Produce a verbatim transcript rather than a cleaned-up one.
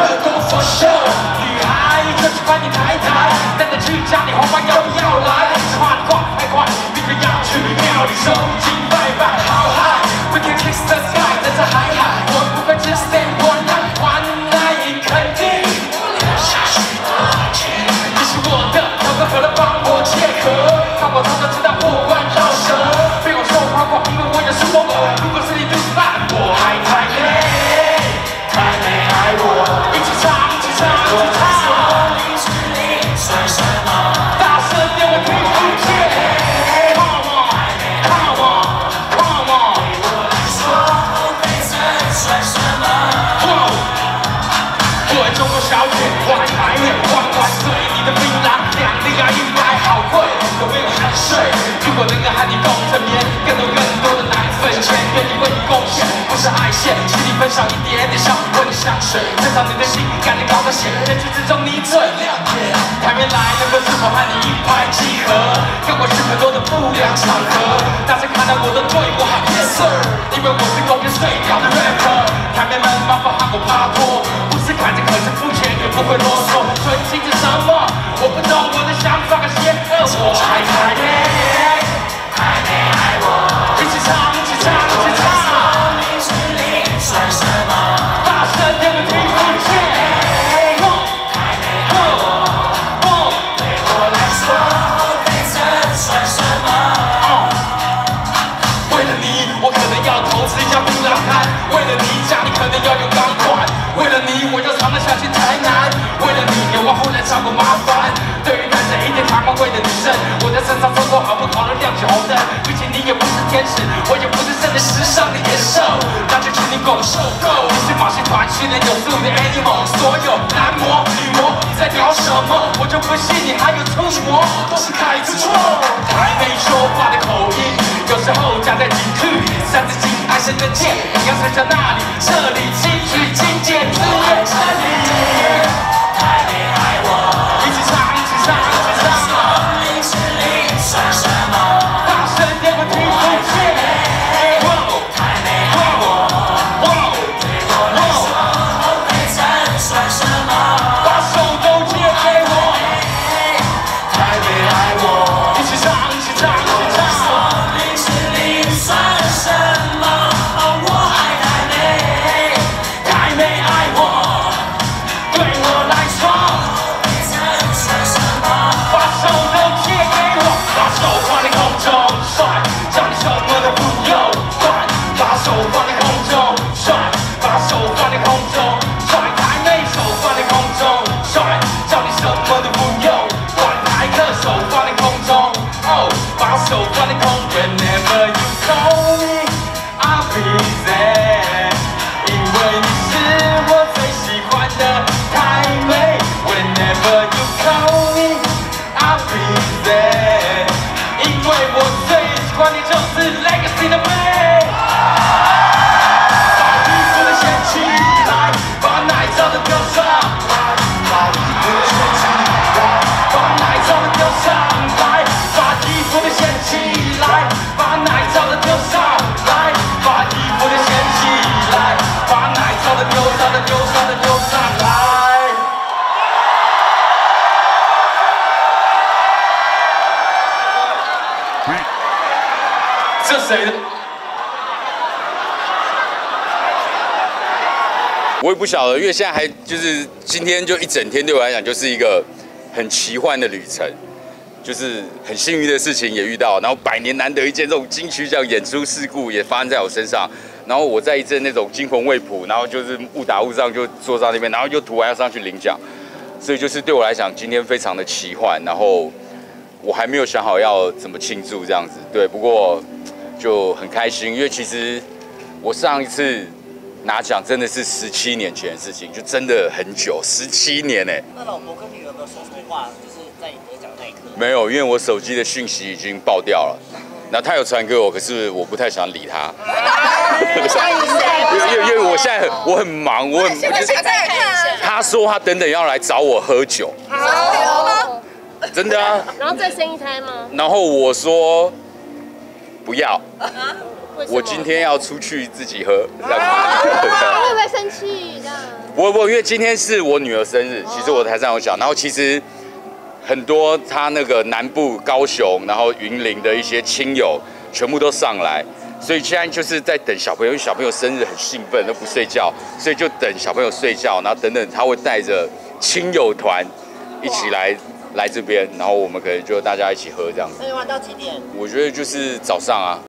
跟我 for show。女孩就喜欢你抬抬，带着去家里红包要不要来？实话你快太快，你就要去庙里收金拜拜。好嗨 ，We can kiss the sky， 在这海海，我不会只 stay one night one night， 肯定留下许多记忆。你是我的，可不可能帮我切合？看我常常知道破罐绕舌，被我说夸夸，因为我也是我。如果是你对吧，我还太累，太没爱我。一起唱，一起唱，一起唱。你是你算什么？大声点，我听不见。Come on， come on， come on。对我来说，翡翠算什么？作为中国小姐，我还排练弯弯，所以你的槟榔两粒啊一百好贵，有没有汗水？如果能够和你共枕眠，更多更多的奶粉钱，愿意为你贡献，不是爱线，请你分享一点点香味的香水，增长你的心，赶紧搞个血，人群之中你最亮眼。台面来能够是否和你一拍即合？跟我去很多的不良场合，大家看到我都对我喊 yes sir， 因为我是公认最屌的 rapper。台面们麻烦喊我帕托，不是看着可是肤浅，也不会啰嗦。纯情是什么？我不懂我的想法和邪恶，我还太累，还没爱我。一起唱，一起唱，一起唱。你是你算什么？大声点，我听不见。还没爱我，对我来说，翡翠算什么？为了你，我可能要投资一家槟榔摊；为了你，家里可能要有钢管；为了你，我要常常想去台南；为了你，别往后来找个麻烦。对于男生一点台湾味的女生，我在身上走过好不好的亮起红灯。毕竟你也不是天使，我也不是真的时尚的野兽，那就请你给我受够。你是马戏团训练有素的 animal， 所有男模女模你在聊什么？我就不信你还有出模，都是开子错。还没说话的口音，有时候夹在几句，三字经爱神的剑，你要参加那里？这里金句精简字眼这里。还没爱我，一起唱，一起唱，一起唱。你是你算什么？大声点，我听不见。还没爱我，对我来说，翡翠算什么？把手都借给我。还没爱我，一起唱，一起唱，一起唱。你是你算什么？我还太累，还没爱我。对我来说，翡翠算什么？把手都借给我，把手放在空中甩，叫你什么都不用管。把手放在空中甩，把手放在空中甩，台妹手放在空中甩，叫你什么都不用管。台客手放在空中，哦，把手放在空。Whenever you call me, I'll be there， 因为你是我最喜欢的台妹。Whenever you call me, I'll be there， 因为我最喜欢你就是 Legacy 的妹。把衣服的掀起来，把奶罩的丢上来，把衣服的掀起来，把奶罩的丢上来，把衣服的掀起来，把奶罩的丢上来，把衣服的掀起来，把奶罩的丢上的丢上的丢上来。这谁的？ 我也不晓得，因为现在还就是今天就一整天对我来讲就是一个很奇幻的旅程，就是很幸运的事情也遇到，然后百年难得一见这种金曲奖演出事故也发生在我身上，然后我在一阵那种惊魂未卜，然后就是误打误撞就坐到那边，然后又突然要上去领奖，所以就是对我来讲今天非常的奇幻，然后我还没有想好要怎么庆祝这样子，对，不过就很开心，因为其实我上一次拿奖真的是十七年前的事情，就真的很久，十七年哎。 那老婆跟女儿有没有说错话？就是在你得奖那一刻？ 没有，因为我手机的讯息已经爆掉了。那他有传给我，可是我不太想理他。因为因为我现在很我很忙，我很现在想再看啊。 他说他等等要来找我喝酒。 好。 真的啊。 然后再生一胎吗？ 然后我说不要。 为什么我今天要出去自己喝，这样子。 他会不会生气？这样。 我我因为今天是我女儿生日，其实我台上有讲，然后其实很多她那个南部高雄，然后云林的一些亲友全部都上来，所以现在就是在等小朋友，因为小朋友生日很兴奋，都不睡觉，所以就等小朋友睡觉，然后等等他会带着亲友团一起来来这边，然后我们可能就大家一起喝这样子。 那你玩到几点？ 我觉得就是早上啊，